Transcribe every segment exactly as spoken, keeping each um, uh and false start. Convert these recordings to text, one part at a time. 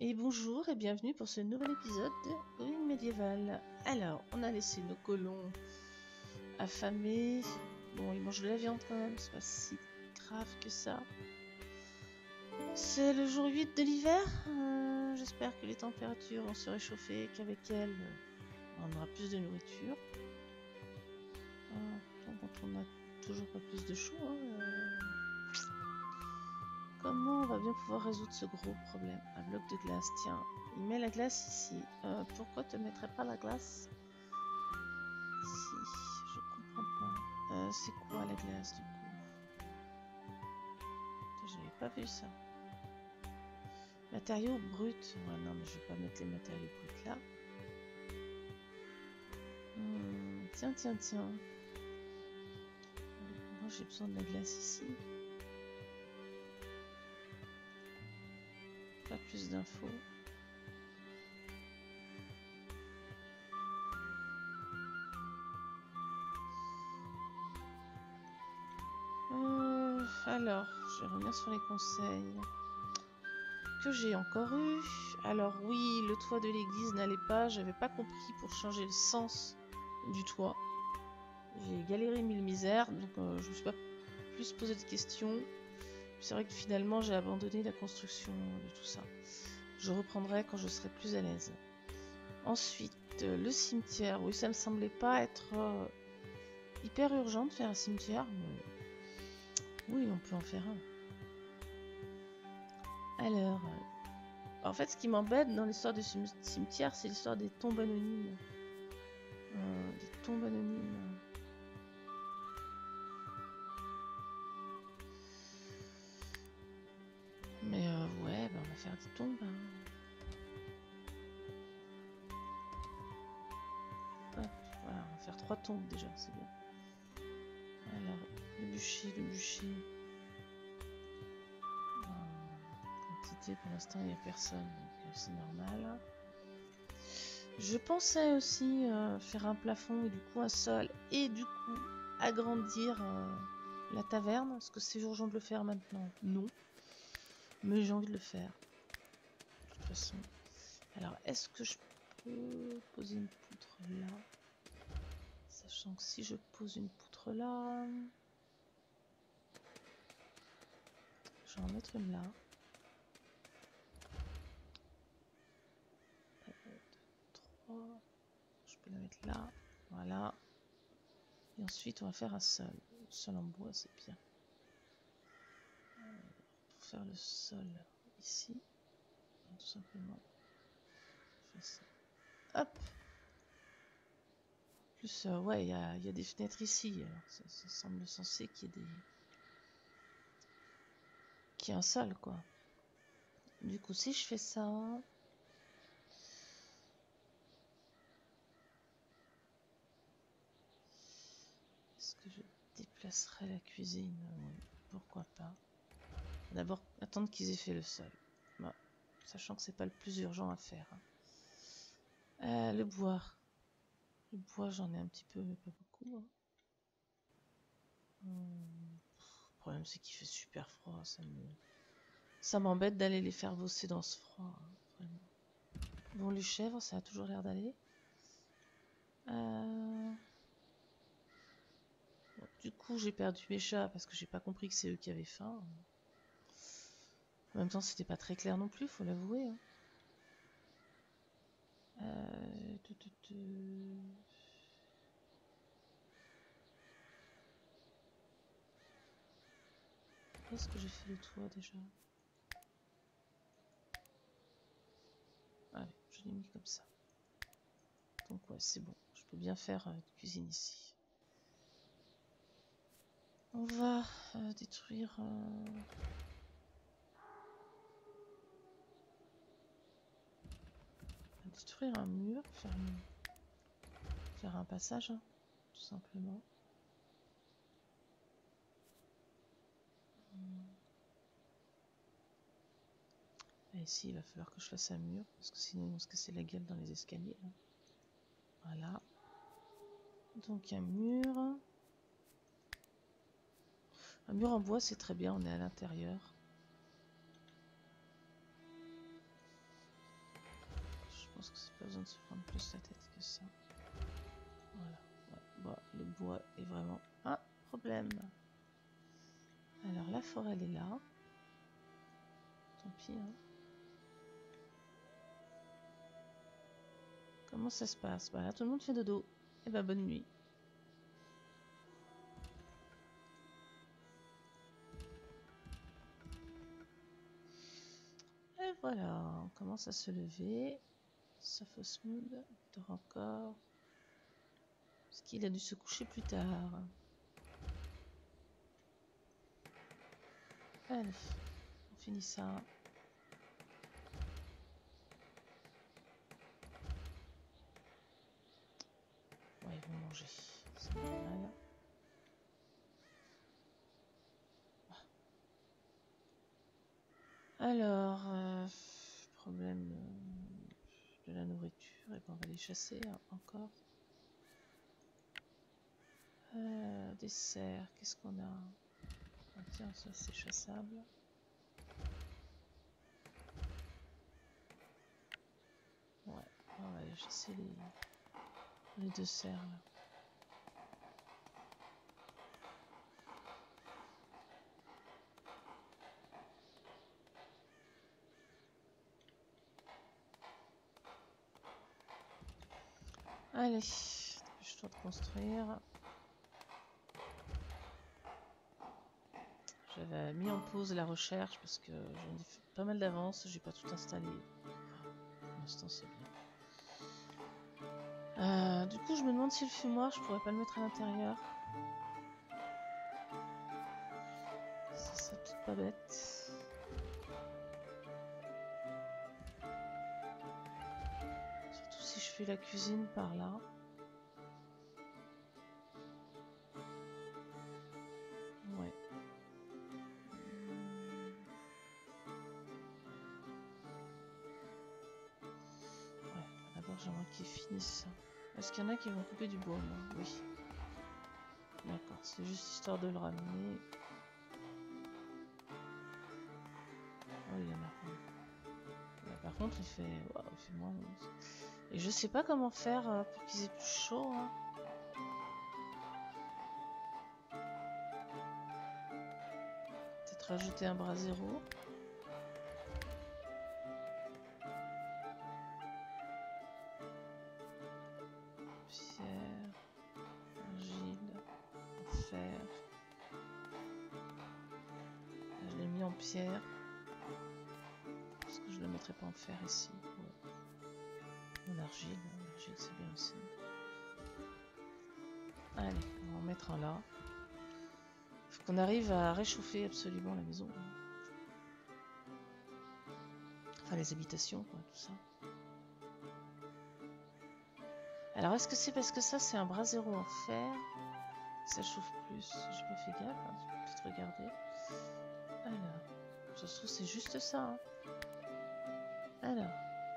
Et bonjour et bienvenue pour ce nouvel épisode de Ruines médiévales. Alors, on a laissé nos colons affamés. Bon, ils mangent de la viande quand même, c'est pas si grave que ça. C'est le jour huit de l'hiver. Euh, J'espère que les températures vont se réchauffer, qu'avec elles, euh, on aura plus de nourriture. Euh, donc, on n'a toujours pas plus de choix. Hein, euh... Comment on va bien pouvoir résoudre ce gros problème? Un bloc de glace, tiens. Il met la glace ici. Euh, pourquoi te mettrais pas la glace ici? Je comprends pas. Euh, c'est quoi la glace du coup? J'avais pas vu ça. Matériaux bruts. Ouais, non, mais je vais pas mettre les matériaux bruts là. Hmm, tiens, tiens, tiens. Moi j'ai besoin de la glace ici. Pas plus d'infos. Euh, alors, je vais revenir sur les conseils que j'ai encore eu. Alors oui, le toit de l'église n'allait pas. J'avais pas compris pour changer le sens du toit. J'ai galéré mille misères, donc euh, je me suis pas plus posé de questions. C'est vrai que finalement j'ai abandonné la construction de tout ça. Je reprendrai quand je serai plus à l'aise. Ensuite, euh, le cimetière. Oui, ça me semblait pas être euh, hyper urgent de faire un cimetière, mais oui, on peut en faire un. Alors, euh, en fait, ce qui m'embête dans l'histoire du cimetière, c'est l'histoire des tombes anonymes. Euh, des tombes anonymes. Mais euh, ouais, bah, on va faire des tombes. Hein. Hop, voilà, on va faire trois tombes déjà, c'est bien. Alors, le bûcher, le bûcher. Quantité, pour l'instant, il n'y a personne, donc c'est normal. Je pensais aussi euh, faire un plafond et du coup un sol et du coup agrandir euh, la taverne. Est-ce que c'est urgent de le faire maintenant? Non. Mais j'ai envie de le faire. De toute façon. Alors, est-ce que je peux poser une poutre là? Sachant que si je pose une poutre là... Je vais en mettre une là. trois. Je peux la mettre là. Voilà. Et ensuite, on va faire un sol. Le sol en bois, c'est bien. Pour faire le sol ici, tout simplement, je fais ça. Hop! En plus, euh, ouais, il y a, y a des fenêtres ici. Alors, ça, ça semble censé qu'il y ait des... qu'il y ait un sol, quoi. Du coup, si je fais ça... Est-ce que je déplacerai la cuisine? Oui, pourquoi pas. D'abord, attendre qu'ils aient fait le sol. Bon, sachant que c'est pas le plus urgent à faire. Hein. Euh, le bois. Le bois, j'en ai un petit peu, mais pas beaucoup. Hein. Hum, le problème, c'est qu'il fait super froid. Ça me... Ça m'embête d'aller les faire bosser dans ce froid. Hein, vraiment. Bon, les chèvres, ça a toujours l'air d'aller. Euh... Bon, du coup, j'ai perdu mes chats parce que j'ai pas compris que c'est eux qui avaient faim. En même temps, c'était pas très clair non plus, faut l'avouer. Hein. Euh... Est-ce que j'ai fait le toit déjà? Allez, je l'ai mis comme ça. Donc ouais, c'est bon. Je peux bien faire euh, une cuisine ici. On va euh, détruire... Euh... détruire un mur, faire, une... faire un passage, hein, tout simplement. Et ici, il va falloir que je fasse un mur, parce que sinon ils vont se casser la gueule dans les escaliers. Là. Voilà. Donc un mur. Un mur en bois, c'est très bien, on est à l'intérieur. pense que c'est pas besoin de se prendre plus la tête que ça. Voilà. Ouais. Bon, le bois est vraiment un problème. Alors la forêt elle est là. Tant pis. Hein. Comment ça se passe? Bah là tout le monde fait dodo. Et bah bonne nuit. Et voilà, on commence à se lever. Safosmood dort encore. Parce qu'il a dû se coucher plus tard. Allez, on finit ça. Ouais, ils vont manger. C'est normal. Alors, euh, problème euh, de la nourriture. Et ben on va les chasser hein, encore. Euh, dessert, qu'est-ce qu'on a? Ah, tiens, ça c'est chassable. Ouais, on va aller chasser les, les deux cerfs là. Allez, dépêche-toi de construire. J'avais mis en pause la recherche parce que j'en ai fait pas mal d'avance, j'ai pas tout installé. Pour l'instant c'est bien. Euh, du coup je me demande si le fumoir je pourrais pas le mettre à l'intérieur. Ça serait peut-être pas bête. Surtout si je fais la cuisine par là. Ouais. Ouais, d'abord j'aimerais qu'ils finissent. Est-ce qu'il y en a qui vont couper du bois là? Oui. D'accord, c'est juste histoire de le ramener. Oh, il y en a. Là, par contre, il fait... Wow, il fait moins onze. Et je sais pas comment faire euh, pour qu'ils aient plus chaud. Hein. Peut-être rajouter un bras zéro. Pierre, argile, fer. Je l'ai mis en pierre. Parce que je ne le mettrai pas en fer ici. Ouais. En argile, l'argile c'est bien aussi. Allez, on va en mettre un là. Faut qu'on arrive à réchauffer absolument la maison. Enfin les habitations, quoi, tout ça. Alors est-ce que c'est parce que ça c'est un bras zéro en fer? Ça chauffe plus. J'ai pas fait gaffe, hein. Je peux peut-être regarder. Alors, ça se trouve c'est juste ça. Hein. Alors.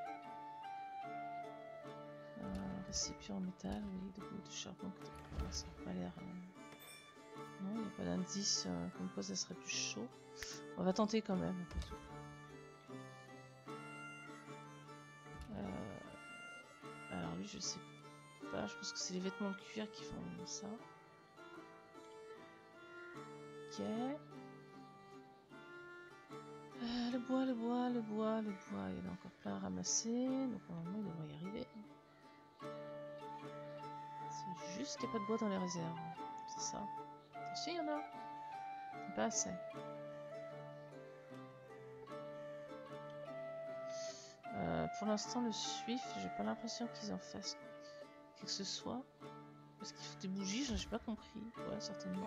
Un récipient en métal, oui, de bout de charbon. Ouais, ça n'a pas l'air... Euh... Non, il n'y a pas d'indice euh, comme quoi ça serait plus chaud. On va tenter quand même, après tout. Euh... Alors lui, je sais pas. Je pense que c'est les vêtements de cuir qui font ça. Ok. Euh, le bois, le bois, le bois, le bois. Il y en a encore plein à ramasser. Donc normalement, il devrait y arriver. C'est juste qu'il n'y a pas de bois dans les réserves. C'est ça. Si, il y en a. Pas assez. Euh, pour l'instant, le Swift, j'ai pas l'impression qu'ils en fassent quelque que ce soit. Parce qu'il faut des bougies, j'ai pas compris. Ouais, certainement.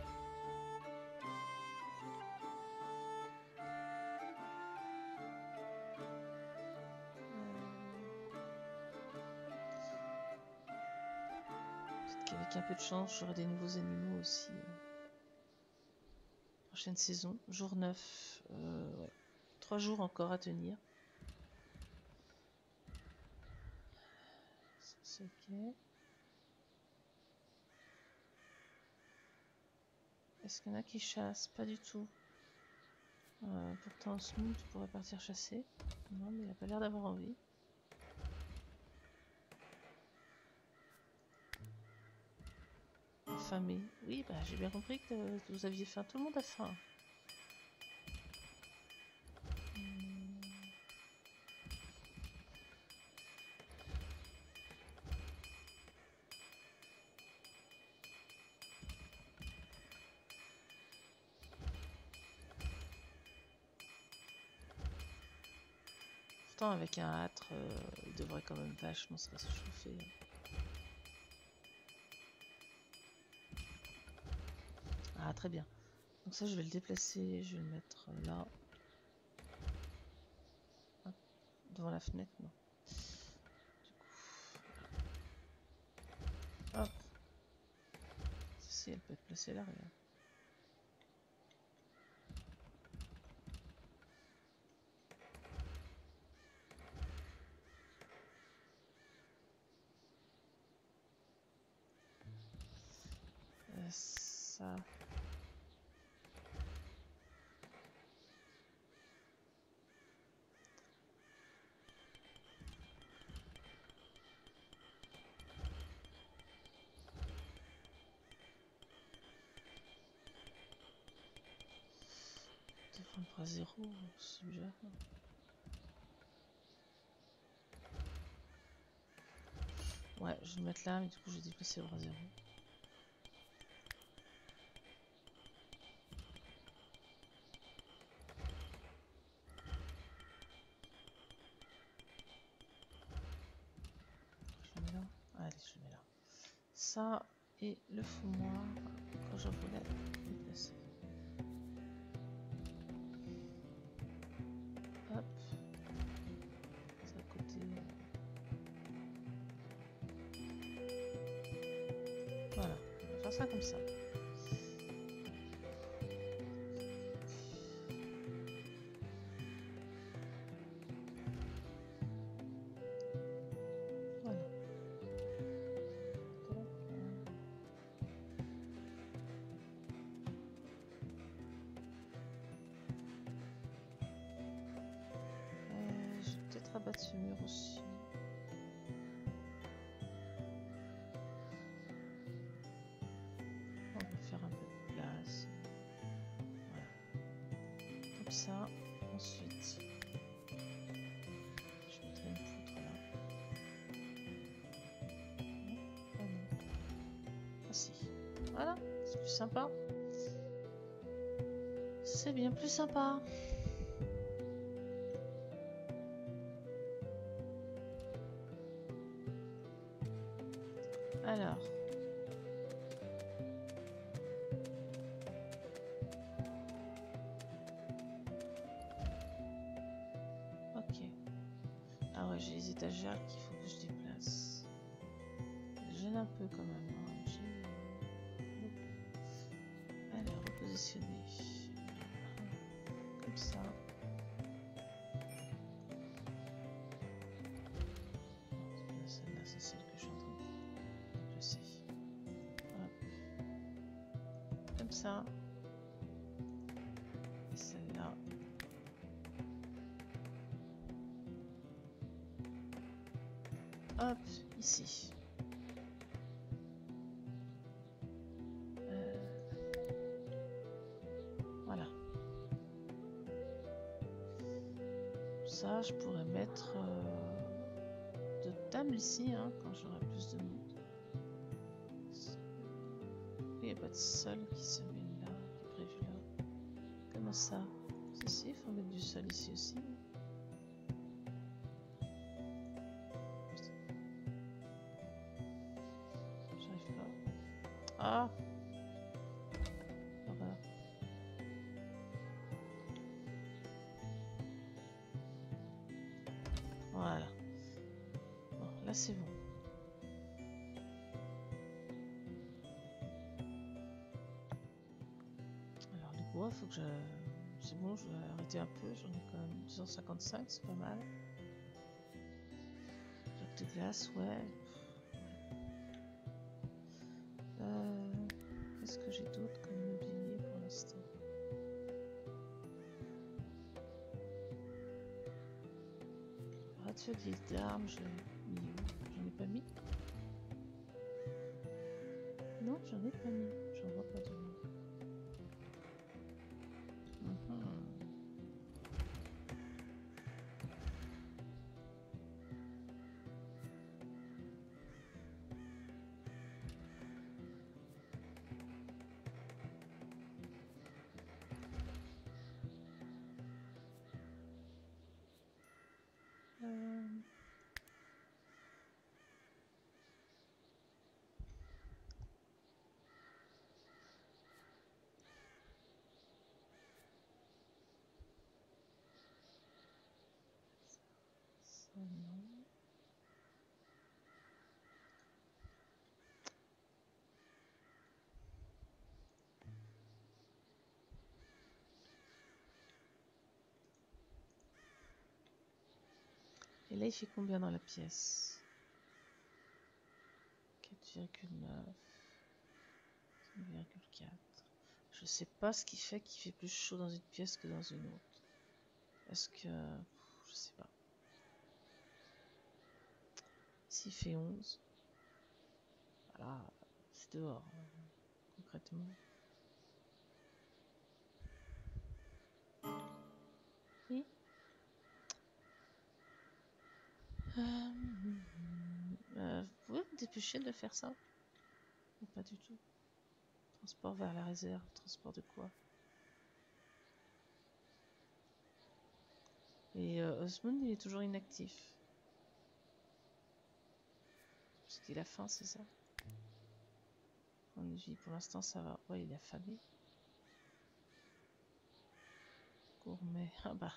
Peut-être qu'avec un peu de chance, j'aurai des nouveaux animaux aussi. Prochaine saison, jour neuf. Euh, ouais. Trois jours encore à tenir. C'est ok. Est-ce qu'il y en a qui chassent? Pas du tout. Euh, pourtant, Smooth pourrait partir chasser. Non, mais il a pas l'air d'avoir envie. affamé. Oui, bah j'ai bien compris que vous aviez faim. Tout le monde a faim. Hmm. Pourtant, avec un âtre, euh, il devrait quand même vachement se réchauffer. Ah, très bien. Donc ça, je vais le déplacer, je vais le mettre là. Hop. Devant la fenêtre, non. Du coup, voilà. Hop. Si, elle peut être placée là, regarde. Euh, ça... Défendre à zéro, c'est bizarre. Ouais, je vais le mettre là, mais du coup, je vais déplacer le bras zéro. Je le mets là. Allez, je le mets là. Ça et le fumoir, quand je voulais déplacer. Hop. C'est à côté. Voilà, on va faire ça comme ça. Voilà. Euh, je vais peut-être abattre ce mur aussi. On va faire un peu de place. Voilà. Comme ça. Ensuite, je mettrai une poutre là. Non, ah non. Ah si. Voilà, c'est plus sympa. C'est bien plus sympa. Alors. Ok. Ah ouais, j'ai les étagères qu'il faut que je déplace. Je gêne un peu quand même. Hein. Allez, repositionner. Comme ça. Celle-là, c'est celle que je suis en train de placer. Voilà. Comme ça. Et celle-là. Hop, ici. Euh, voilà. Ça, je pourrais mettre euh, de table ici, hein, quand j'aurai plus de monde. Il n'y a pas de sol qui se met là, qui est prévu là. Comment ça? Si, si, il faut mettre du sol ici aussi. J'arrive pas. Ah! Horreur. Voilà. Bon, là c'est bon. Alors le bois, faut que je... C'est bon, je vais arrêter un peu. J'en ai quand même deux cent cinquante-cinq, c'est pas mal. Bloc de glace, ouais. Euh... Qu'est-ce que j'ai d'autre comme mobilier pour l'instant? Atelier d'armes, je l'ai mis où? J'en ai pas mis? Non? J'en ai pas mis, j'en vois pas de mis. Mm-hmm. Euh... Ça, non. Et là, il fait combien dans la pièce? quatre virgule neuf. cinq virgule quatre. Je sais pas ce qui fait qu'il fait plus chaud dans une pièce que dans une autre. Est-ce que... Je sais pas. S'il fait onze. Voilà, c'est dehors, hein, concrètement. Oui. Euh, euh, vous pouvez vous dépêcher de faire ça? Ou pas du tout? Transport vers la réserve. Transport de quoi? Et euh, Osmond, il est toujours inactif. Parce qu'il a faim, c'est ça? On dit, pour l'instant, ça va. Ouais, il est affamé. Gourmet. Ah bah.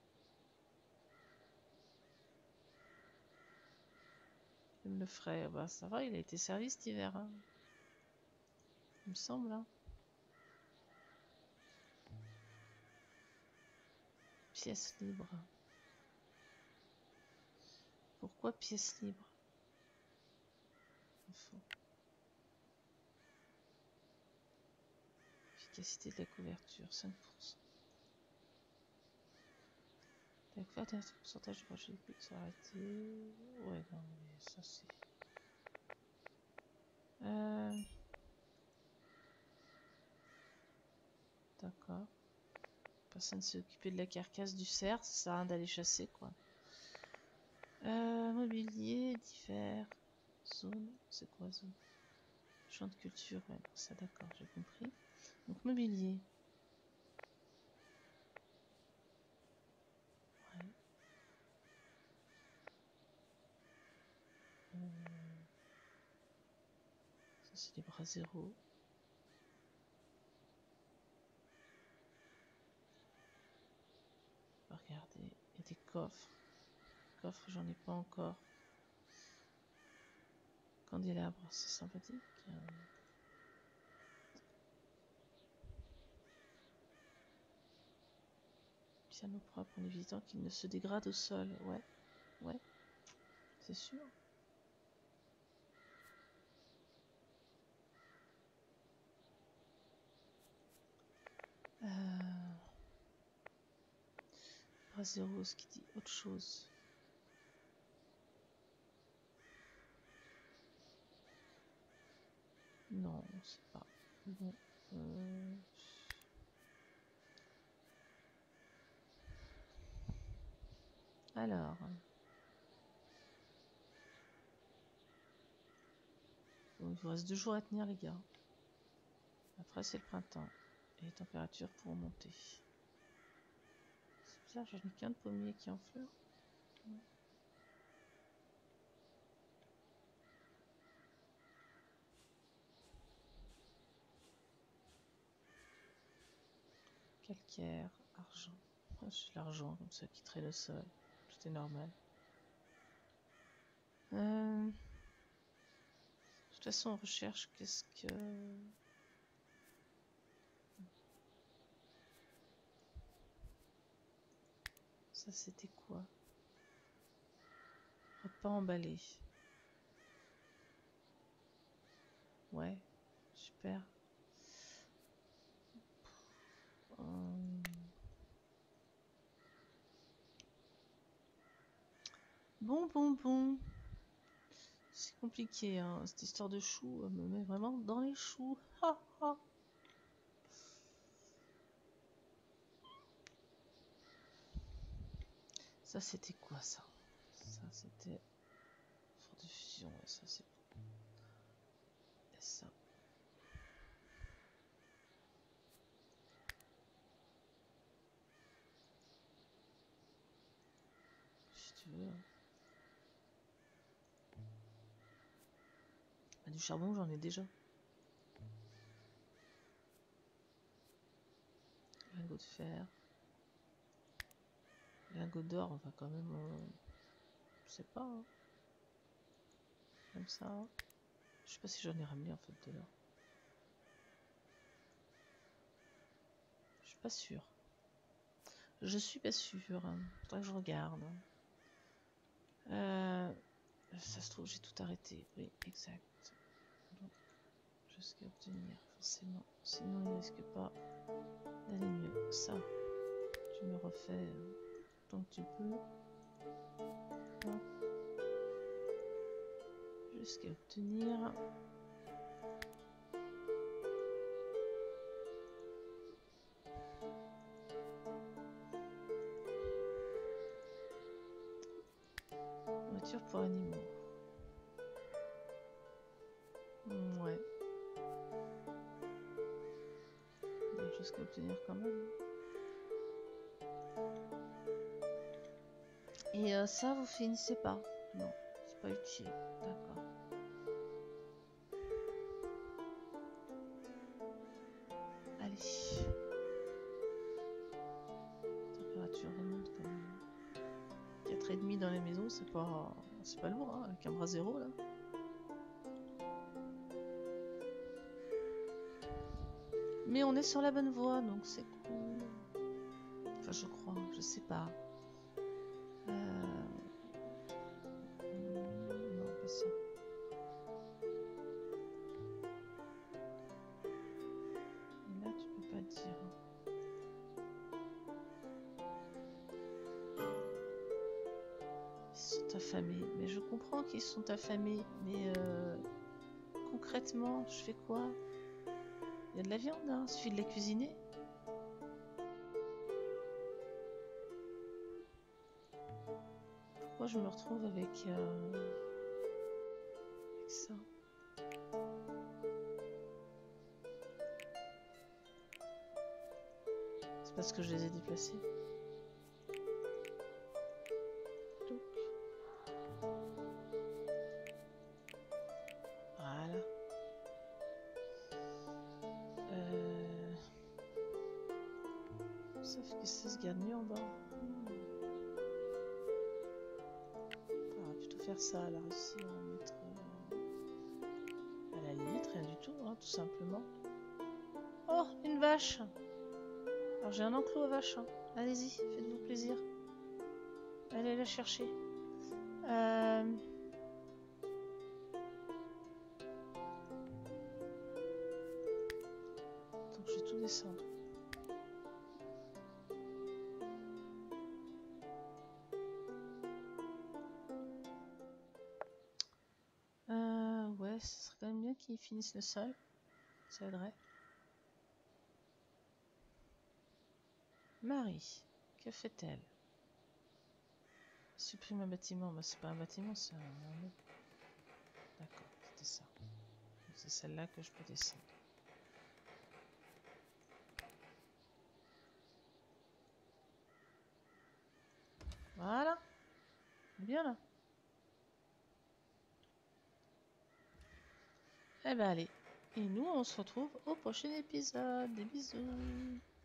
Il le ferait. Bah, ça va, il a été servi cet hiver. Hein. Il me semble. Hein. Pièce libre. Pourquoi pièce libre? Info. Efficacité de la couverture, cinq pour cent. La couverture, un pourcentage de projet de qui s'est arrêté. Ouais, non, mais ça c'est. Euh... D'accord. Personne s'est occupé de la carcasse du cerf, ça sert à rien d'aller chasser quoi. Euh, mobilier, divers, zone, c'est quoi zone? Champ de culture, ouais, non, ça d'accord, j'ai compris. Donc mobilier. Ouais. Euh... Ça c'est les bras zéro. Regardez, il y a des coffres. Coffres, j'en ai pas encore. Candélabre, c'est sympathique. Euh... Piano propre en évitant qu'il ne se dégrade au sol. Ouais, ouais, c'est sûr. Euh... Bras zéro, ce qui dit autre chose. Non, on sait pas. Bon. Euh... Alors. Bon, il vous reste deux jours à tenir, les gars. Après, c'est le printemps. Et les températures pourront monter. C'est bizarre, j'en ai qu'un de pommier qui est en fleurs. Ouais. Calcaire, argent. Oh, j'ai l'argent comme ça qui traîne le sol. Tout est normal. Euh... De toute façon, on recherche qu'est-ce que... Ça, c'était quoi? Repas emballé. Ouais, super. Hum... Bon, bon, bon. C'est compliqué, hein. Cette histoire de choux me met vraiment dans les choux. Ha, ha. Ça, c'était quoi, ça? Ça, c'était... Fort de fusion, ouais, ça, c'est... Et ça... Si tu veux... Bah, du charbon, j'en ai déjà. Lingot de fer. Lingot d'or, on va quand même... Euh... Je sais pas, hein. Comme ça. Je sais pas si j'en ai ramené, en fait, de l'or. Je suis pas sûre. Je suis pas sûre. Faudrait que je regarde. Euh... Ça se trouve, j'ai tout arrêté. Oui, exact. Donc, jusqu'à obtenir, forcément. Sinon, il risque pas d'aller mieux. Ça, tu me refais euh, tant que tu peux. Hop. Jusqu'à obtenir. Voiture pour animaux. Ouais. Jusqu'à obtenir quand même. Et euh, ça, vous finissez pas? Non, c'est pas utile. D'accord. Allez. Température remonte quand même. quatre virgule cinq dans les maisons, c'est pas... C'est pas lourd, hein, avec un bras zéro, là. Mais on est sur la bonne voie, donc c'est cool. Enfin, je crois, je sais pas. Euh... Non, pas ça. Et là, tu peux pas dire. Ils sont affamés. Mais je comprends qu'ils sont affamés. Mais euh... concrètement, je fais quoi? Il y a de la viande, hein. Il suffit de la cuisiner. Pourquoi je me retrouve avec, euh... avec ça? C'est parce que je les ai déplacés. Donc. Voilà. Euh... Sauf que ça se garde mieux en bas. Hmm. On va plutôt faire ça à la Russie, on va mettre euh... à la limite rien du tout, hein, tout simplement. Oh, une vache! Alors j'ai un enclos à vache, hein. Allez-y, faites-vous plaisir. Allez la chercher. Euh... Donc je vais tout descendre. Euh, ouais, ce serait quand même bien qu'ils finissent le sol. Ça aiderait. Marie, que fait-elle? Supprime un bâtiment. Bah, c'est pas un bâtiment, c'est un... D'accord, c'était ça. C'est celle-là que je peux descendre. Voilà. Bien là. Eh ben allez. Et nous, on se retrouve au prochain épisode. Des bisous.